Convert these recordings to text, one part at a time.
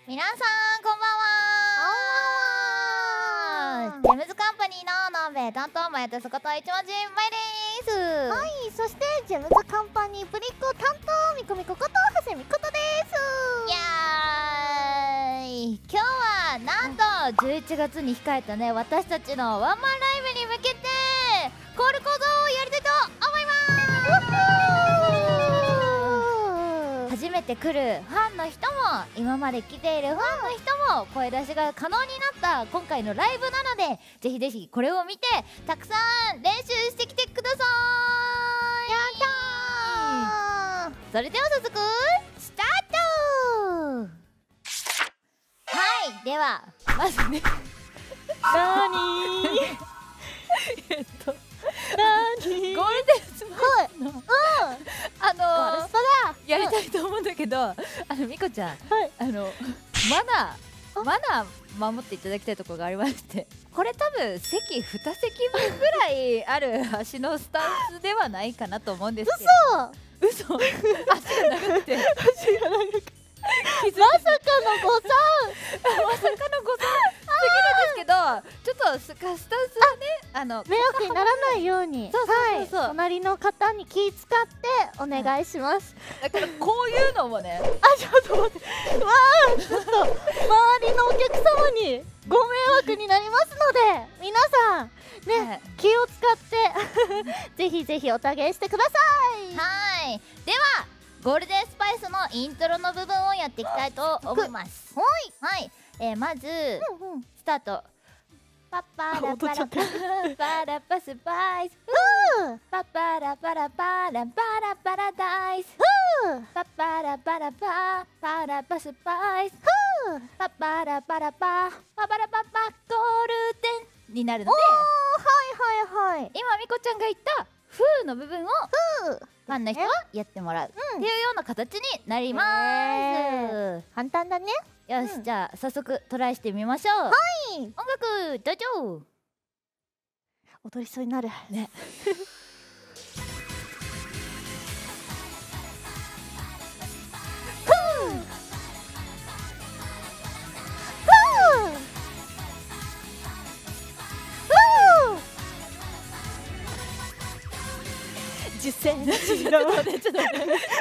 皆さんこんばんは。ジェムズカンパニーのノンベ担当前田坂と一文字まいです。 はい、そしてジェムズカンパニープリッコ担当みこみここと長谷みことです。 いやーい、今日はなんと11月に控えたね、私たちのワンマンライブに向けてコールコードをやりたいと思います。初めて来るファンの人も今まで来ているファンの人も声出しが可能になった今回のライブなので、ぜひぜひこれを見てたくさん練習してきてください。 やったー。 それでは早速スタート。はい、ではまずねなにゴールデンスマイルのゴールスパだ。 やりたいと思うんだけど、みこちゃん、マナー守っていただきたいところがありまして、これ多分席2席分ぐらいある足のスタンスではないかなと思うんですけど。嘘足が長くてまさかの誤算すぎるんですけど、ちょっとスタンスはね、 迷惑にならないように、隣の方に気使ってお願いします。 だからこういうのもね、 ちょっと待って、わあ、ちょっと周りのお客様にご迷惑になりますので、皆さんね、気を使ってぜひぜひおたげしてください。 はい、ではゴールデンスパイスのイントロの部分をやっていきたいと思います。はい、まずスタート。パパラパラパラパスパイス、パパラパラパラパラパラダイス、パパラパラパパラパスパイス、パパラパラパパパラパパゴールデンになるので、 はい今みこちゃんが言ったフーの部分をファンの人はやってもらうっていうような形になります。 簡単だね。 よし、じゃあ早速トライしてみましょう。はい、音楽どうぞ。 踊りそうになるね。 10センチのちょっと待って始まってるって。 歌っちゃいそうになるけ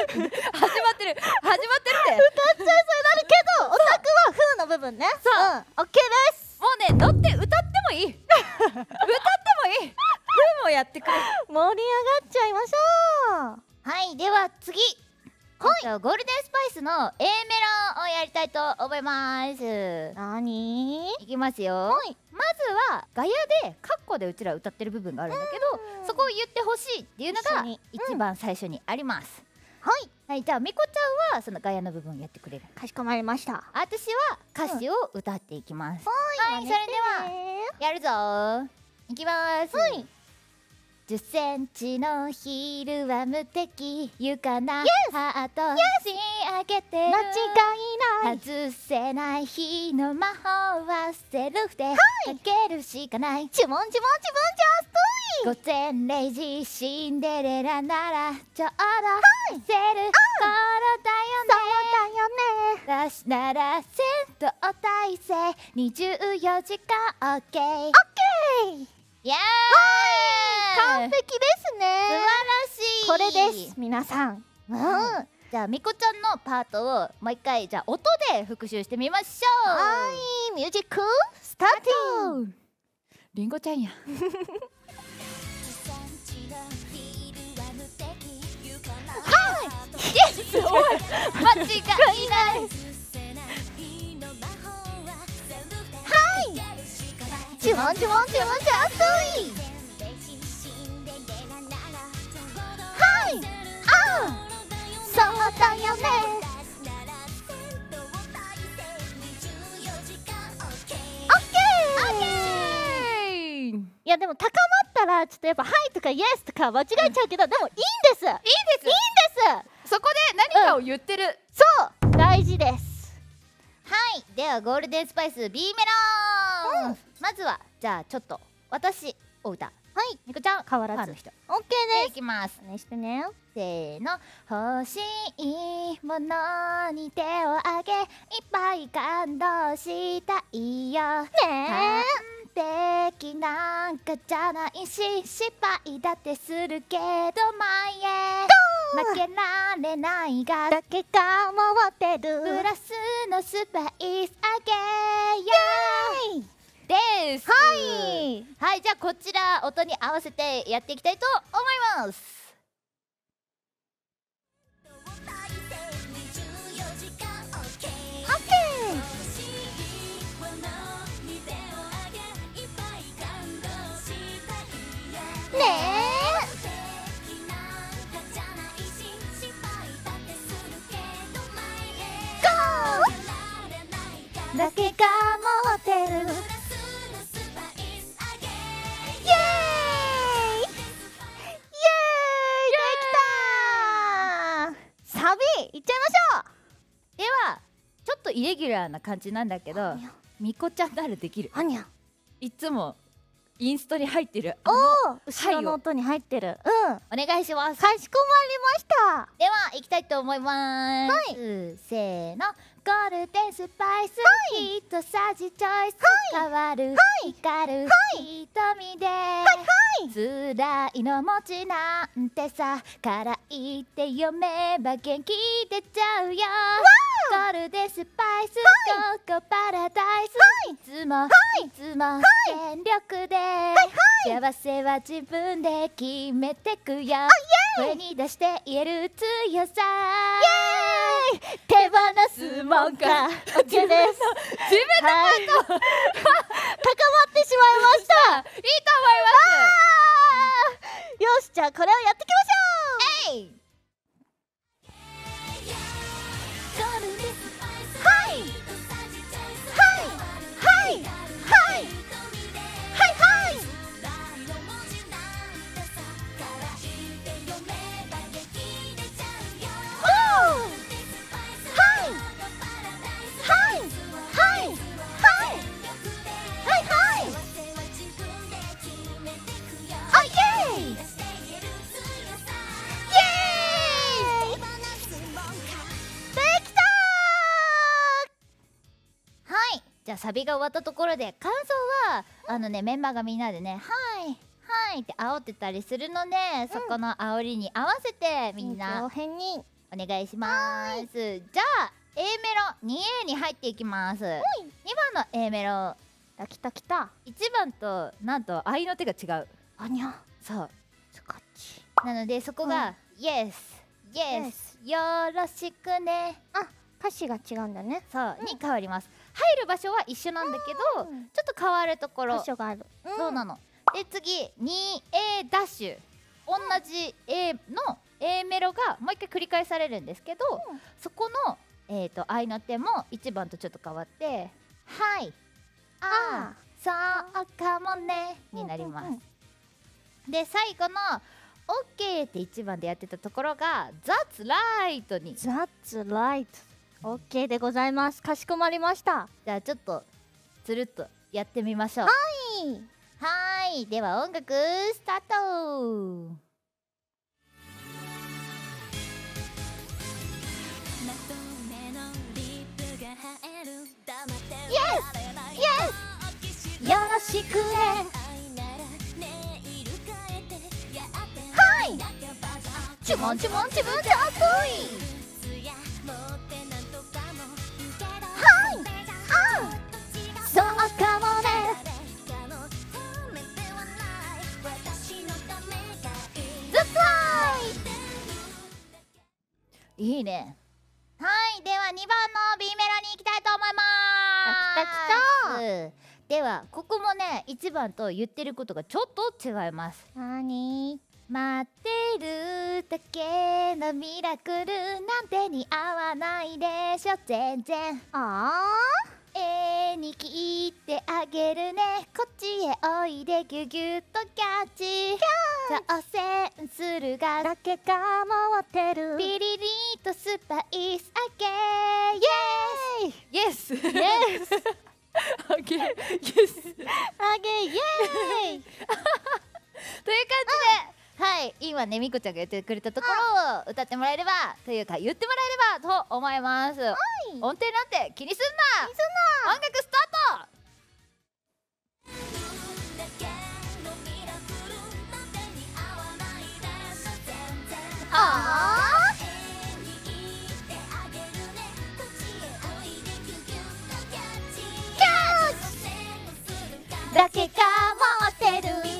ど、オタクはフーの部分ね。 そう、 オッケーです。 もうね、乗って歌ってもいい。歌ってもいい。フーもやってくれ。 盛り上がっちゃいましょう。 はい、では次、ゴールデンスパイスの A メロをやりたいと思います。 なにいきますよ。まずはガヤでカッコでうちら歌ってる部分があるんだけど、そこを言ってほしいっていうのが一番最初にあります。はい、じゃあみこちゃんはそのガヤの部分やってくれる。 かしこまりました。 私は歌詞を歌っていきます。はい、それではやるぞ。いきます。10センチのヒールは無敵、床なハート仕上げてる。 間違いない。 外せない日の魔法はセルフでかけるしかない。 自分ジャストイ。 午前0時シンデレラならちょうど見せる頃だよね。 そうだよね。 私なら戦闘態勢24時間 OK。 イエーイ、 完璧ですね。 素晴らしい。 これです皆さん。 じゃあみこちゃんのパートをもう一回、じゃあ音で復習してみましょう。 はい、ミュージックスターティン。 りんごちゃんや。間違いない。 ジャストイ。そうだよね。いやでも高まったらちょっとやっぱはいとかイエスとか間違えちゃうけど、でもいいんです。 そこで何かを言ってる。 そう大事です。 はい、ではゴールデンスパイス B メロン。まずはじゃあちょっと私を歌っはいみこちゃん変わらずファンの人オッケーでいですきます。 お願いしてね。 せーの。欲しいものに手を挙げいっぱい感動したいよ。 ね完璧なんかじゃないし失敗だってするけど前へ負けられないがだけが回ってるプラスのスパイスあげよイです。 はいはい、じゃあこちら音に合わせてやっていきたいと思います。 ねえだけが持ってるイエーイイエーイできたサビいっちゃいましょう。 ではちょっとイレギュラーな感じなんだけどみこちゃんならできる。 はにゃいつもインストに入ってるおお後ろの音に入ってるお願いします。 かしこまりましたでは行きたいと思います。 はせーの。ゴールデンスパイス、ヒットさじチョイス、変わる、光る、瞳で、辛いの文字なんてさから言って読めば元気出ちゃうよ。ゴールデンスパイス、ココパラダイス、いつも全力で、幸せは自分で決めてくよ。声に出して言える強さ、 イエーイ手放すもんか OK です。 自分のはい高まってしまいましたいいと思いますよしじゃあこれをやっていきましょう。 えい。 はいはいはいはいはいはいじゃあサビが終わったところで感想はメンバーがみんなでね「はいはい」って煽ってたりするので、そこの煽りに合わせてみんな編にお願いします。じゃあ A メロ 2A に入っていきます。2番の A メロ来た来た 1番となんと合いの手が違う。 あにゃそうスカッチなのでそこが「Yes Yes よろしくね」 歌詞が違うんだね。 そうに変わります。入る場所は一緒なんだけどちょっと変わるところ箇所がある。 そうなの。で次 2A ダッシュ同じ A の A メロがもう一回繰り返されるんですけど、そこの合いの手も1番とちょっと変わって「はいああそうかもね」になります。で最後の「OK」って1番でやってたところが「That's right」に。 That's right OK でございます。かしこまりました。 じゃあちょっとつるっとやってみましょう。はいでは音楽スタート。 イエスイエスよろしくねはいチュモンチュモンチュモンチャートイそうかもねずっといいね。はいでは2番の B メロに行きたいと思います。ではここもね1番と言ってることがちょっと違います。 なに待ってるだけのミラクルなんて似合わないでしょ全然。絵に切ってあげるねこっちへおいでギュギュッとキャッチ挑戦するがだけが回ってるピリリとスパイスあげイエスイエスあげイエスあげイエーイで、はい、今ねみこちゃんが言ってくれたところを歌ってもらえればというか言ってもらえればと思います。音程なんて気にすんな。音楽スタート。だけが持ってる。イ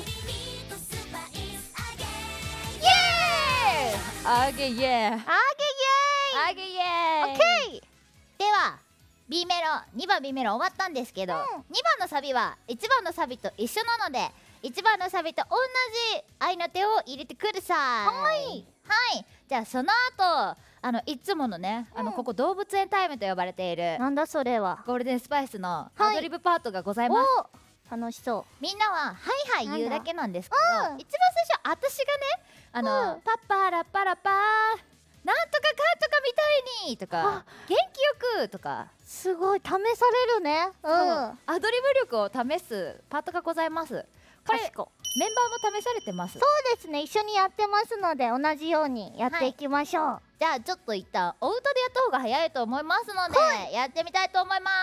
エーイあげイエーイあげイエーイあげイエーイ。オッケー。では B メロ2番 B メロ終わったんですけど、2番のサビは1番のサビと一緒なので1番のサビと同じ合いの手を入れてください。はい、じゃあその後いつものねここ動物園タイムと呼ばれているなんだそれは。 ゴールデンスパイスのアドリブパートがございます。 楽しそう。みんなははいはい言うだけなんですけど、一番最初私がねパッパーラッパラパーなんとかかんとかみたいにとか元気よくとかすごい試されるね。 アドリブ力を試すパートがございます。これメンバーも試されてます。 そうですね、一緒にやってますので同じようにやっていきましょう。 じゃあちょっと一旦お歌でやった方が早いと思いますのでやってみたいと思います。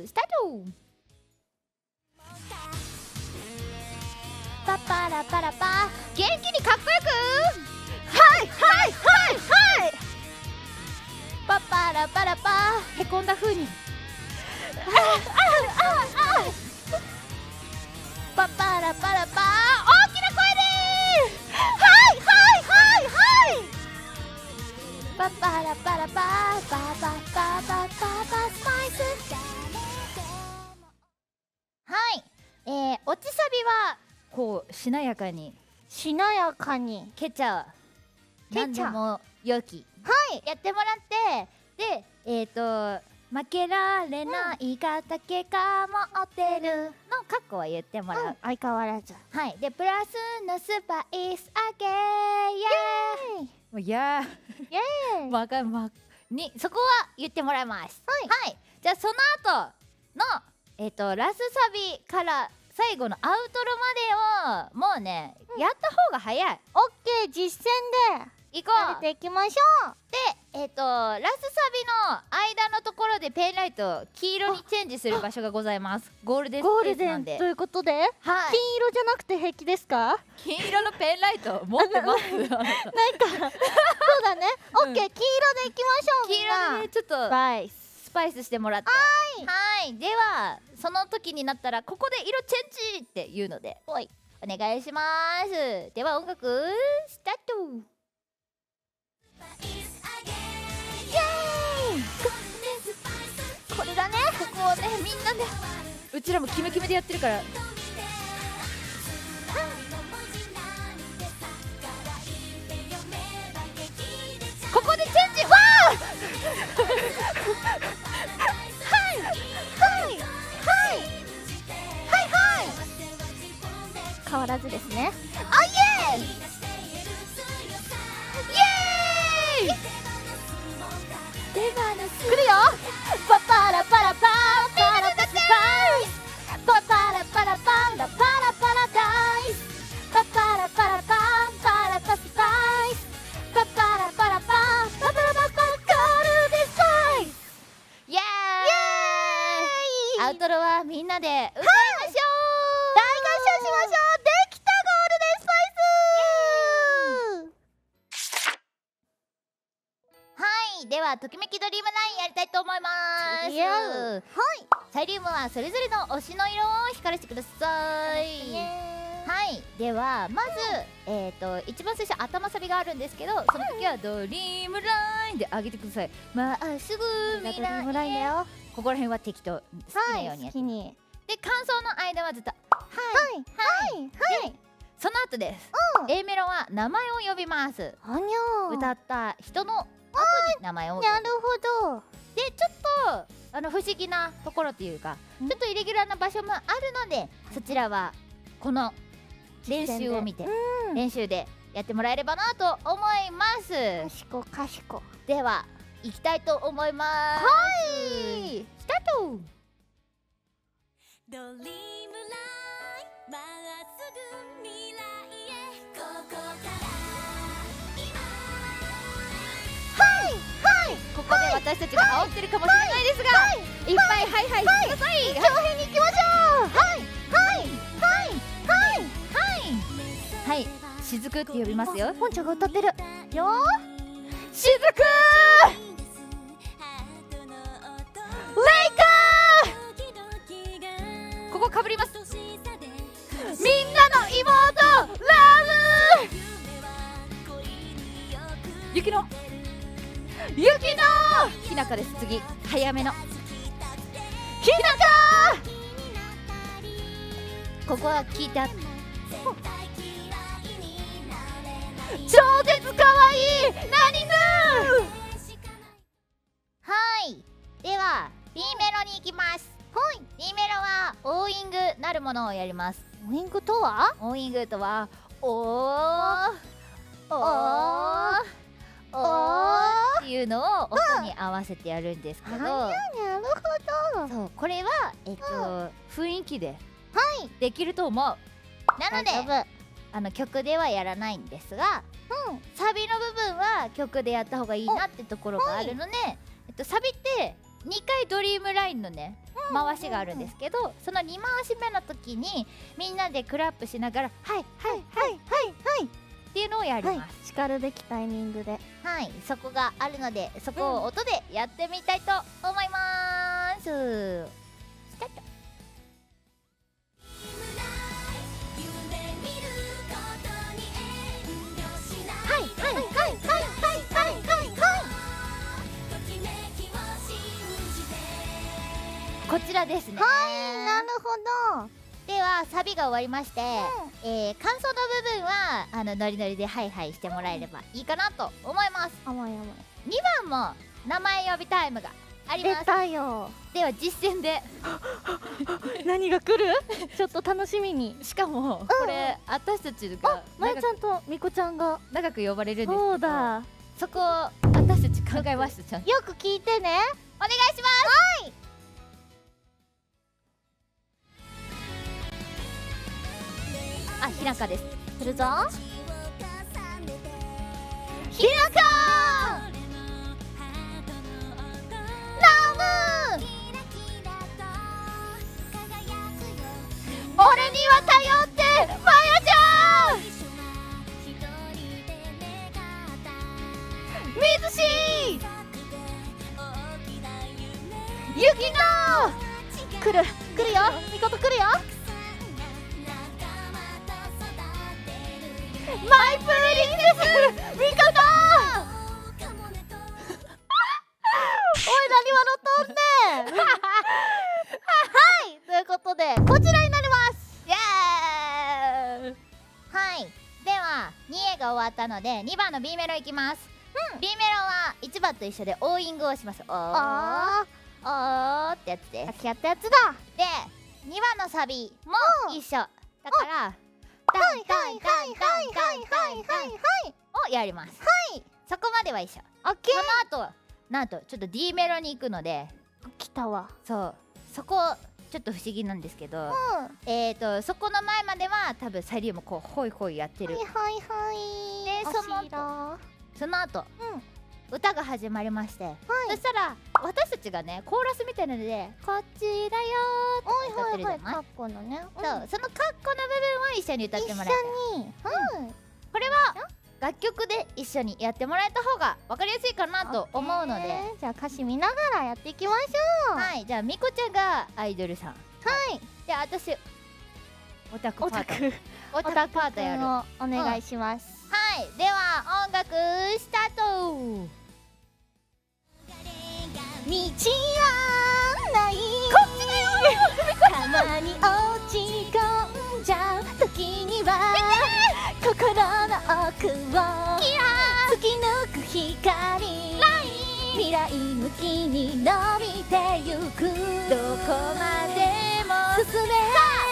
スタート。パパラパラパ元気にかっこよくはいはいはいはいパパラパラパへこんだ風にパパラパラパ大きな声ではいはいはいはいパパラパラパパパパパパパスパイス。はい、落ちサビはこうしなやかにケチャ何でも良きやってもらってで負けられないがだけが持ってるのカッコは言ってもらう。 相変わらず。 はいでプラスのスパイスあげイエーイもうイエーイわかるにそこは言ってもらいます。はいじゃあその後のラスサビから最後のアウトロまでをもうねやった方が早い。 オッケー、実践で行こう。 やっていきましょう。 でラスサビの間のところでペンライト黄色にチェンジする場所がございます。ゴールデンスペースなんで。 ということで、金色じゃなくて平気ですか？ 金色のペンライト持ってますなんかそうだね。オッケー、黄色でいきましょう。 黄色でちょっとスパイスしてもらって。はいではその時になったらここで色チェンジっていうのでお願いします。では音楽スタート。イエーイこれだね。ここをねみんなでうちらもキメキメでやってるからここでチェンジわ変わらずですね。 あイエーイイエーイ来るよ。パパラパラパーパラパスパイスパパラパラパラパラパラダイスパパラパラパーパラパスパイスパパラパラパーパパラパパゴールデンスパイスイエーイ。アウトロはみんなで歌いましょう。大合唱しましょう。できたゴールデンスパイス。はいではときめきドリームラインやりたいと思います。サイリウムはそれぞれの推しの色を光らせてください。はいではまず一番最初頭サビがあるんですけどその時はドリームラインで上げてください。まっすぐ未来へ。ここら辺は適当好きなようにやってで感想の間はずっとはいその後です。A メロは名前を呼びます。歌った人の後に名前を呼ぶ。 なるほど。 でちょっと不思議なところというかちょっとイレギュラーな場所もあるのでそちらはこの練習を見て練習でやってもらえればなと思います。 かしこでは行きたいと思います。スタート。ドリームラインまっすぐ未来へここで私たちが煽ってるかもしれないですが、いっぱいハイハイしてください。 一丁編に行きましょう。 はい、しずくって呼びますよ。 ポンちゃんが歌ってるよー。 しずくレイカー、ここかぶります。みんなの妹ラブゆきのひなかです。次早めのひなか、ここは聞いてあって超絶かわいい何ぬはい、では B メロに行きます。はい、B メロはオーイングなるものをやります。 オーイングとは？ オーイングとはおーっていうのを音に合わせてやるんですけど、 なるほど。 そう、これは雰囲気でできると思う。なので曲ではやらないんですが、サビの部分は曲でやった方がいいなってところがあるので、サビって2回ドリームラインのね回しがあるんですけど、その2回し目の時にみんなでクラップしながらはいっていうのをやります。 しかるべきタイミングで、 はい、そこがあるので、そこを音でやってみたいと思います。スタート。こちらですね。 なるほど。 ではサビが終わりまして、感想の部分はノリノリでハイハイしてもらえればいいかなと思います。2番も名前呼びタイムがあります。 出たよ。 では実践で何が来る？ちょっと楽しみに。 しかもこれ私たちがまゆちゃんとみこちゃんが長く呼ばれるんですけど、 そうだ、 そこを私たち考えました。ちゃんとよく聞いてね。 お願いします。はい、あ、ひなかです。 するぞ。 ひなかラブ、俺には頼ってまやちゃん、水しゆきの来るよ、みこと来るよ。 マイプリンセスみことおい、何笑っとんねんはい、ということでこちらになります。 イエーイ。はい、では2A が終わったので2番の B メロいきます。B メロは1番と一緒でオーイングをします。おーってやつです。 さっきやったやつだ。 で2番のサビも一緒だからをやります。そこまでは一緒。その後なんとちょっと D メロに行くので、 来たわ。 そこちょっと不思議なんですけど、そこの前までは多分サイリウムこうホイホイやってる。でその後歌が始まりまして、そしたら私たちがねコーラスみたいなのでこっちだよーって歌ってるじゃない。 カッコのね。 そう、そのカッコの部分は一緒に歌ってもらいたい。これは楽曲で一緒にやってもらえた方が分かりやすいかなと思うので、 じゃあ歌詞見ながらやっていきましょう。 はい、じゃあみこちゃんがアイドルさん、で私オタクパートやる。 お願いします。 はい、では音楽スタート。 道はない、こっちだよたまに落ち込んじゃう時には心の奥を突き抜く光、未来向きに伸びてゆく、 どこまでも進め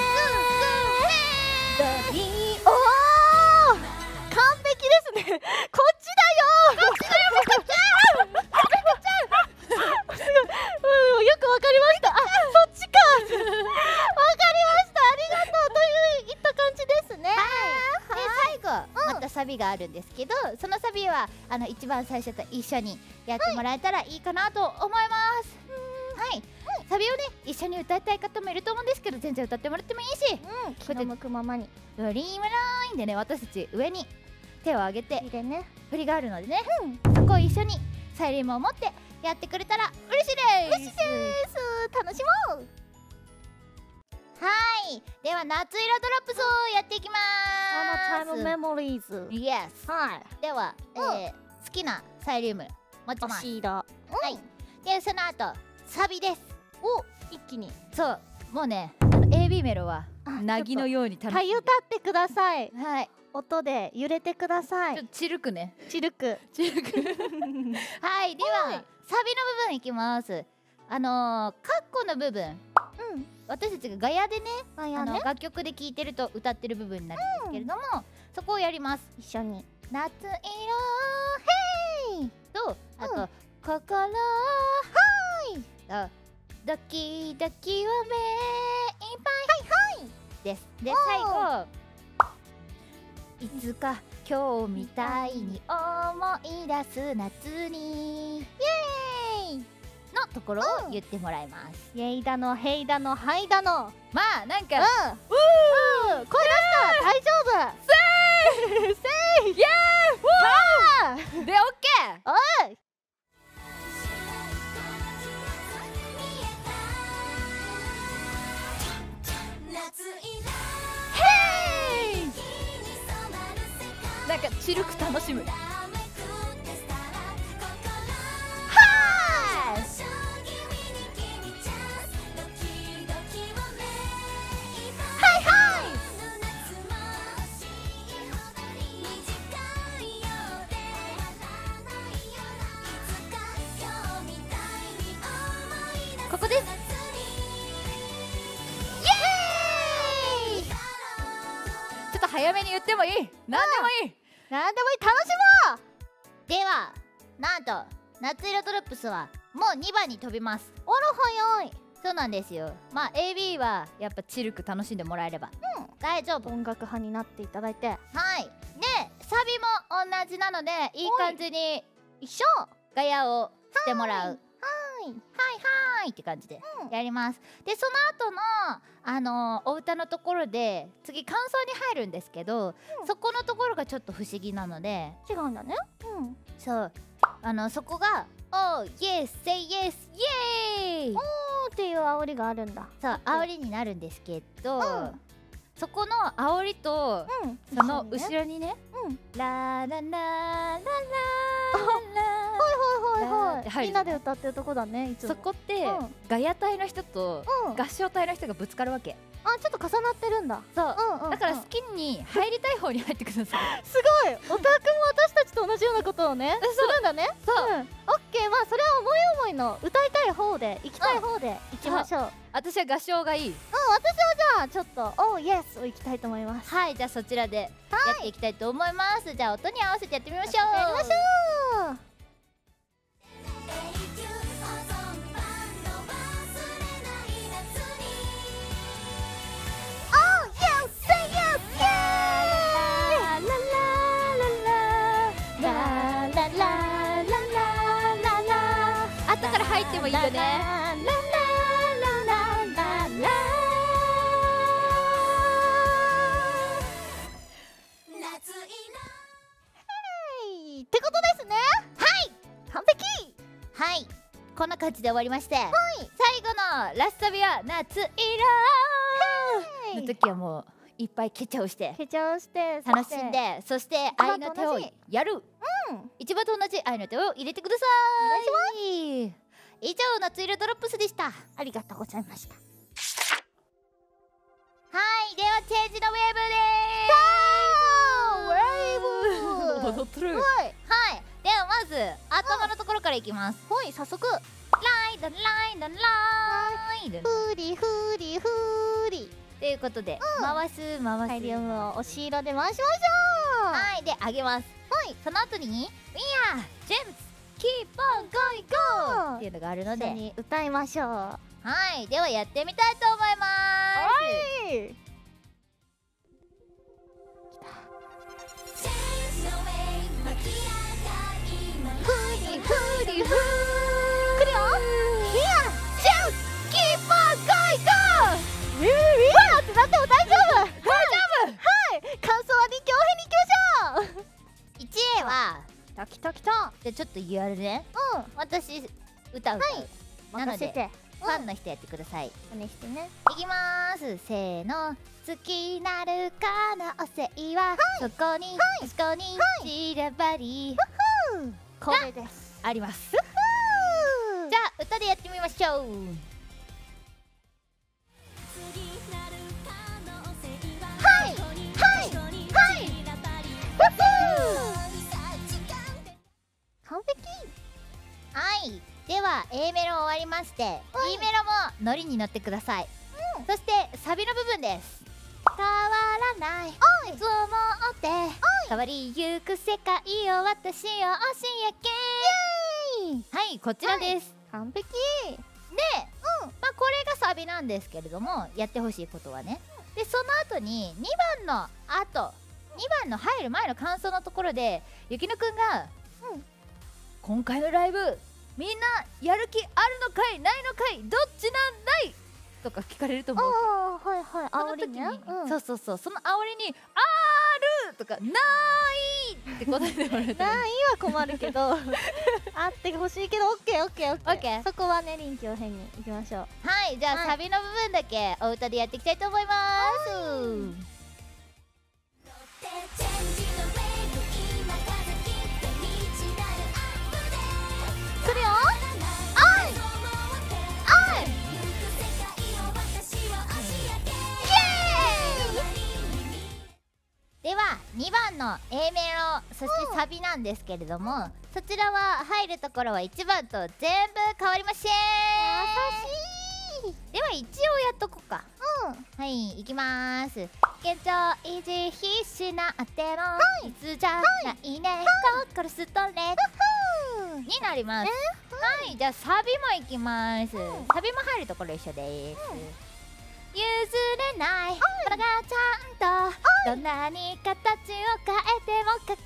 おー、完璧ですね。こっちだよ、こっちだよ、みこちゃんよくわかりました。あ、そっちかわかりました。ありがとうといった感じですね。 で最後またサビががあるんですけど、そのサビは一番最初と一緒にやってもらえたらいいかなと思います。はい、サビをね一緒に歌いたい方もいると思うんですけど、全然歌ってもらってもいいし、 気の向くままにドリームラインでね、私たち上に手を上げてでね、 振りがあるのでね、そこを一緒にサイリウムを持ってやってくれたら嬉しいです。 嬉しいです。楽しもう。 はい、では夏色ドロップスをやっていきまタイムメモリーズ。 イエス。 はい。 では、好きなサイリウム持ちます。 はい。 でその後サビです。 お、一気に。 そう、もうねAB メロはなぎのように楽しんで。 歌ってください。 はい。 音で揺れてください。 ちょっとチルクね。 チルク。 はい、ではサビの部分いきます。カッコの部分。私たちがガヤでね、楽曲で聴いてると歌ってる部分になるんですけれども、そこをやります。 一緒に。 夏色ヘイと、あと心ハイとドキドキは目いっぱいはいです。で最後、いつか今日みたいに思い出す夏にイエーイのところを言ってもらいます。 イエイだのヘイだのハイだの、 まあなんか声出した大丈夫。 せーイイエーイでオッケー。 おい、 なんかチルク楽しむ。ここです。イエーイ。ちょっと早めに言ってもいい。何でもいい。 なんでもいい。楽しもう。 ではなんと夏色ドロップスはもう2番に飛びます。 あら早い。 そうなんですよ。まあ AB はやっぱチルク楽しんでもらえれば大丈夫。 音楽派になっていただいて、 はい。でサビも同じなのでいい感じに一緒ガヤをしてもらう。はいはいって感じでやります。でその後のお歌のところで次感想に入るんですけど、そこのところがちょっと不思議なので。 違うんだね。 そうそこが「Oh yes say yes イエーイ!」 っていう煽りがあるんだ。 そう煽りになるんですけど、そこの煽りとその後ろにね「ララララララ」 みんなで歌ってるとこだね。いつもそこってガヤ隊の人と合唱隊の人がぶつかるわけ。 あ、ちょっと重なってるんだ。 そうだから好きに入りたい方に入ってください。 すごい、オタクも私たちと同じようなことをねするんだね。 そう、 オッケー。まあそれは思い思いの歌いたい方で行きたい方で行きましょう。 私は合唱がいい。 私はじゃあちょっと「おーイエス」を行きたいと思います。 はい、じゃあそちらでやっていきたいと思います。じゃあ音に合わせてやってみましょう。 やりましょう。 後から入ってもいいよね。 ってことですね。はい、完璧。 はい、こんな感じで終わりまして、最後のラストサビは夏色の時はもういっぱいケチャをして楽しんで、そして愛の手をやる。一番と同じ愛の手を入れてください。以上夏色ドロップスでした。 ありがとうございました。 はい、ではチェンジのウェーブです。 踊ってる。 はい、ではまず頭のところからいきます。 はい、早速。 ライドライドライドフリフリフリということで、回すサイリウムを押し色で回しましょう。 はい、で上げます。はい、その後に「We are James Keep on going go!」っていうのがあるので一緒に歌いましょう。 はい、ではやってみたいと思います。 ギュアルね。私歌うからなのでファンの人やってください。 お願いしてね。 いきまーす。せーの。好きなるかなおせいはそこにそこに散らばりこれですあります。じゃあ歌でやってみましょう。はいはいはい完璧。 はい、では A メロ終わりまして B メロもノリに乗ってください。そしてサビの部分です。変わらないそう思って変わりゆく世界を私を教えけ。はい、こちらです。 完璧。 で、まあこれがサビなんですけれども、やってほしいことはね、でその後に2番の後2番の入る前の感想のところでゆきのくんが、今回のライブみんなやる気あるのかいないのかいどっちなんだいとか聞かれると思う。 はいはい。 その時に、そうそうそう、その煽りに「ある!」とか「ない!」って答えてもらえたらないは困るけどあってほしいけど、オッケーオッケーオッケー。そこはね、臨機応変にいきましょう。 はい、じゃあ、サビの部分だけお歌でやっていきたいと思います。 来るよ。 では2番の A メロそしてサビなんですけれども、そちらは入るところは1番と全部変わりません。 優しい。 では一応やっとこうか。はい、いきまーす。現状維持必死なってもいつじゃないね、心ストレートになります。はい、じゃあサビもいきます。サビも入るところ一緒です。譲れないものがちゃんとどんなに形を変えても輝く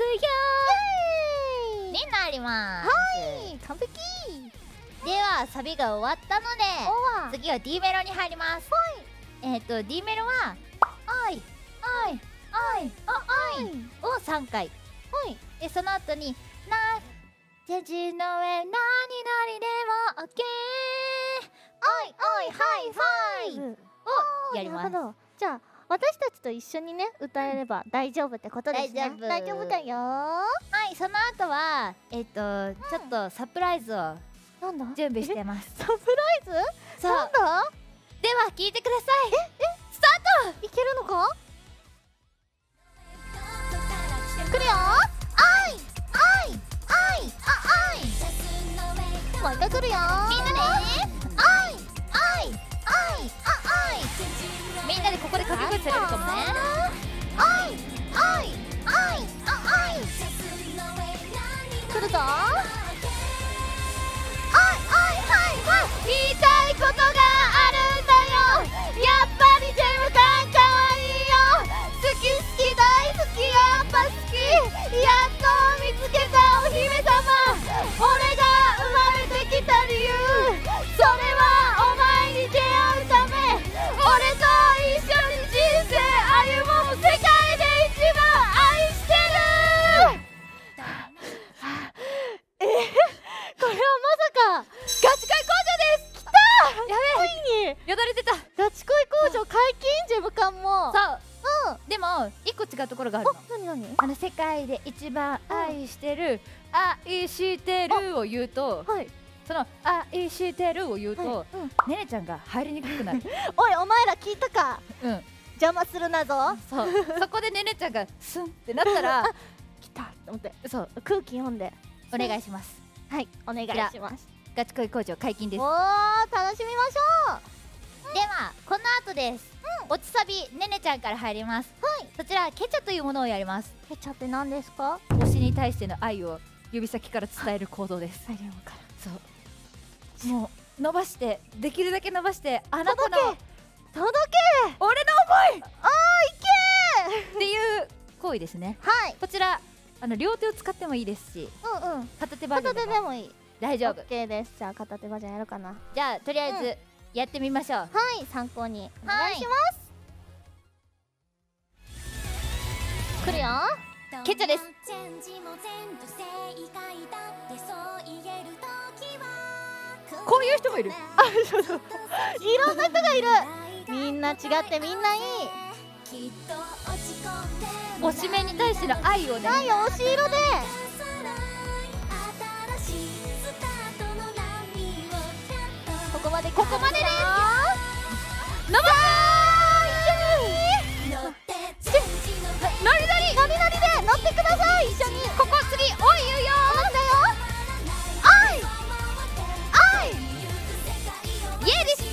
よになります。 はい、完璧。 ではサビが終わったので次は D メロに入ります。D メロは「愛愛愛愛」を3回、でその後に「なジェジの上何々でも OK」「おいおいハイファイブ」をやります。 じゃあ私たちと一緒にね歌えれば大丈夫ってことですね。大丈夫だよ。 はい、その後はちょっとサプライズを準備してます。 サプライズ？なんだ？ では聞いてください。スタート。 いけるのか？来るよ。 愛愛愛愛。 また来るよ。 みんなで愛愛愛愛。みんなでここで掛け声されるかもね。愛愛愛愛。 来るぞ。 言いたいことがあるんだよ。やっぱりジェム感かわいいよ。好き好き大好きやっぱ好き。やっと見つけたお姫様。俺が生まれてきた理由、それはお前に出会うため。俺と一緒に人生歩もう。世界で一番愛してる。 これはまさかガチ恋工場です。 来た。 やべえ、よだれ出た。 ガチ恋工場解禁ジェム感も。 そう、でも一個違うところがあるの。 何？ 世界で一番愛してる、愛してるを言うと、その愛してるを言うと、ねねちゃんが入りにくくなる。 おい、お前ら聞いたか？邪魔するなぞ。 そう、そこでねねちゃんがスンってなったら来たと思って、 そう、 空気読んでお願いします。 はい、お願いします。 ガチ恋工場解禁です。 おー、楽しみましょう。ではこの後です。落ちサビねねちゃんから入ります。そちらケチャというものをやります。 ケチャって何ですか？ 推しに対しての愛を指先から伝える行動です。そう、もう伸ばして、できるだけ伸ばして、あなたの届け俺の思いいけっていう行為ですね。こちら両手を使ってもいいですし、片手バージョンでもいい。大丈夫。 OK です。じゃあ片手バージョンやるかな。 じゃあとりあえずやってみましょう。 はい、参考にお願いします。来るよ。 ケチャです。こういう人もいる。 あ、そうそう、いろんな人がいる。みんな違ってみんないい。 推しメンに対しての愛をね、 愛を推し色で。ここまでです。 伸ばす。 ノリで乗ってください。一緒に。 ここ次、おい言うよ。 なんだよ。愛。 イエーです。イ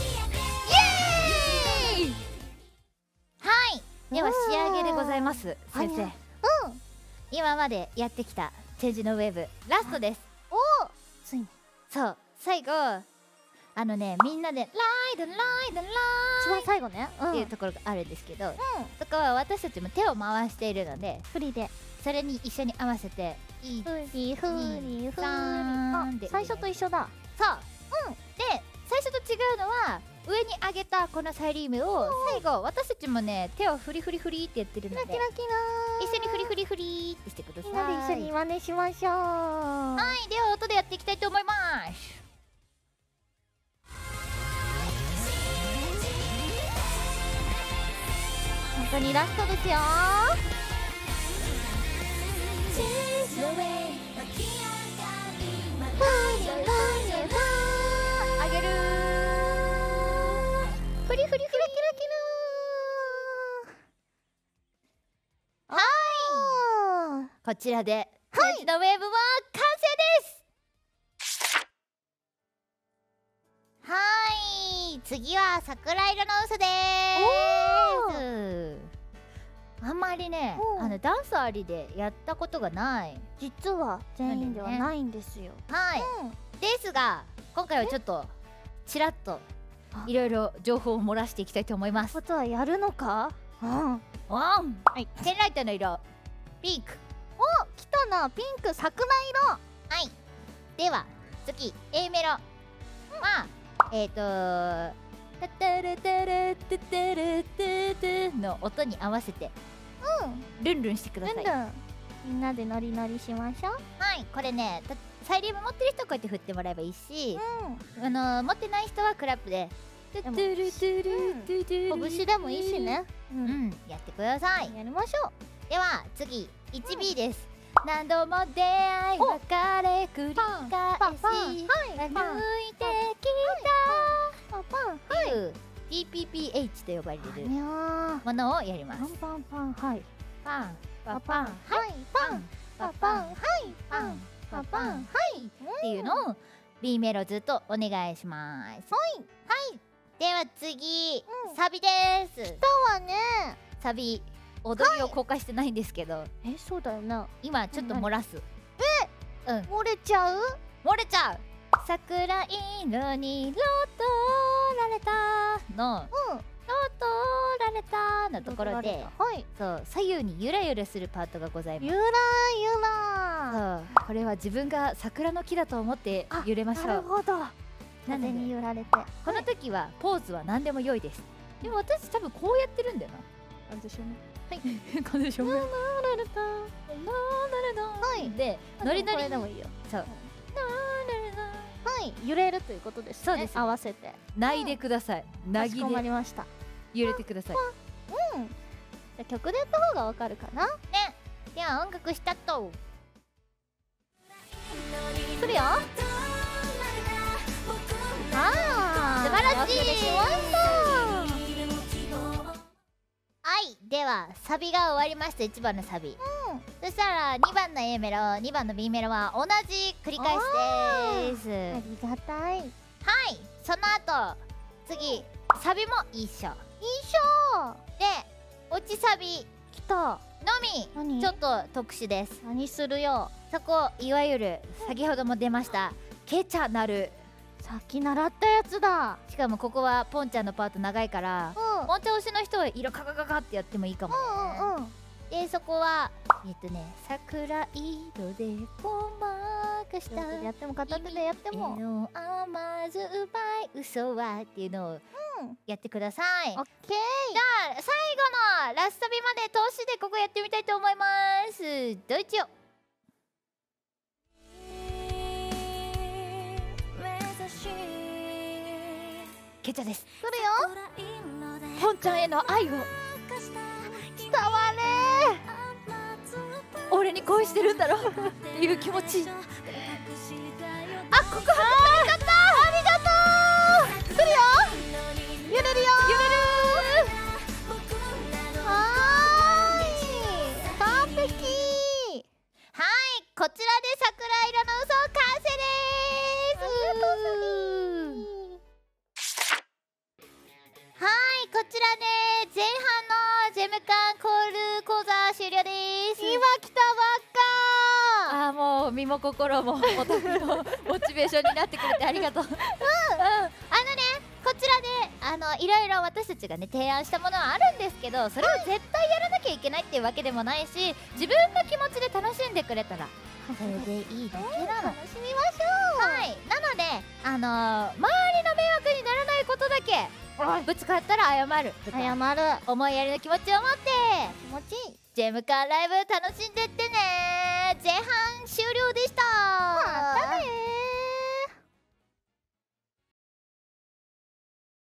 エーイ。はい、では仕上げでございます。先生、今までやってきたチェンジのウェーブラストです。 おお、ついに。 そう、最後みんなでライド一番最後ね、 っていうところがあるんですけど、そこは私たちも手を回しているので、 フリでそれに一緒に合わせてフリ 3で、 最初と一緒だ。 そう、で最初と違うのは上に上げたこのサイリウムを最後私たちもね手をフリフリフリってやってるので、 キラキラ一緒にフリフリフリってしてください。 みんなで一緒に真似しましょう。 はい、では音でやっていきたいと思います。 本当にラストですよ。 あげるー。フリフリフリキラキラ。はい、こちらでチェンジのウェーブは完成です。はい、次は桜色の嘘でーす。あんまりね、ダンスありでやったことがない。 実は全員ではないんですよ。 はい、ですが今回はちょっとちらっといろいろ情報を漏らしていきたいと思います。 ことはやるのか。 はい、ペンライトの色ピンク。 お、来たな、ピンク桜色。 はい、では次 A メロはタタラタラタタラタタの音に合わせてルンルンしてください。 みんなでノリノリしましょう。 はい、これね、サイリウム持ってる人はこうやって振ってもらえばいいし、持ってない人はクラップで拳でもいいしね。 やってください。 やりましょう。 では次 1B です。何度も出会い別れ繰り返し歩いてきたっていう PPPH と呼ばれるものをやります。 パンパンはい、 パンパパンはいパンパパンはいパンパパンはいっていうのを B メロずっとお願いします。はい、では次サビです。 来たわね。 サビ踊りを公開してないんですけど、 そうだよな。 今ちょっと漏らす。 漏れちゃう。 桜色にロトられたのロトられたのところで、そう左右にゆらゆらするパートがございます。 ゆらゆら。 これは自分が桜の木だと思って揺れましょう。 なるほど。風に揺られて、この時はポーズは何でも良いです。でも私多分こうやってるんだよな。 感じしょね。 はい、感じしょね。でノリノリでもいいよ。そう。 揺れるということですね。 そうです。 合わせて泣いてください。泣きでまりました。 揺れてください。 じゃ曲でやった方がわかるかな。ね。 では音楽スタート。 来るよ。素晴らしい。 はい、ではサビが終わりました。1番のサビ、そしたら2番の A メロ2番の B メロは同じ繰り返しです。 ありがたい。 はい、その後次サビも一緒で落ちサビ来たのみちょっと特殊です。 何するよ。 そこいわゆる先ほども出ましたケチャなる、 さっき習ったやつだ。 しかもここはポンちゃんのパート長いから、ポンちゃん推しの人は色カカカカってやってもいいかもね。でそこは桜色でごまかしたやっても片手でやっても甘酸っぱい嘘はっていうのをやってください。 オッケー。 じゃあ最後のラストビまで通しでここやってみたいと思います。どうぞ。ケチャです。 来るよ。 本ちゃんへの愛を伝われ俺に恋してるんだろっていう気持ち。あ、ここはありがとう。 来るよ。揺れるよ。はーい、完璧。 はい、こちらで桜色の嘘完成です。はい、こちらで前半のジェムカンコール講座終了です。 今来たばっか。 あー、もう身も心もオタクのモチベーションになってくれてありがとう。こちらでいろいろ私たちがね提案したものはあるんですけど、それを絶対やらなきゃいけないっていうわけでもないし、自分の気持ちで楽しんでくれたらそれでいいだけなの。 楽しみましょう。 はい、なので周りの迷惑にならないことだけぶつかったら謝るとか、 謝る。 思いやりの気持ちを持って気持ちいい。 ジェムカンライブ楽しんでって